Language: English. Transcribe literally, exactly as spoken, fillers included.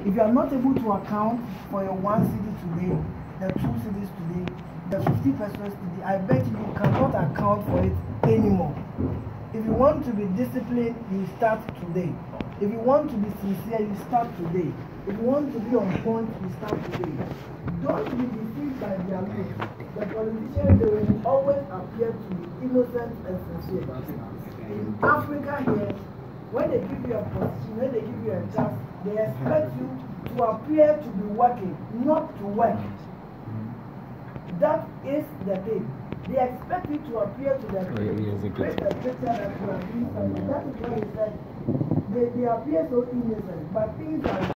If you are not able to account for your one city today, the two cities today, the fifty pesos today, I bet you cannot account for it anymore. If you want to be disciplined, you start today. If you want to be sincere, you start today. If you want to be on point, you start today. Don't be deceived by their looks. The politicians, they will always appear to be innocent and sincere. In Africa here, when they give you a position, when they give you a task, they expect you to appear to be working, not to work. That is the thing. They expect you to appear to them. Create a picture that you are doing something. That is why he said they, they appear so innocent, but things are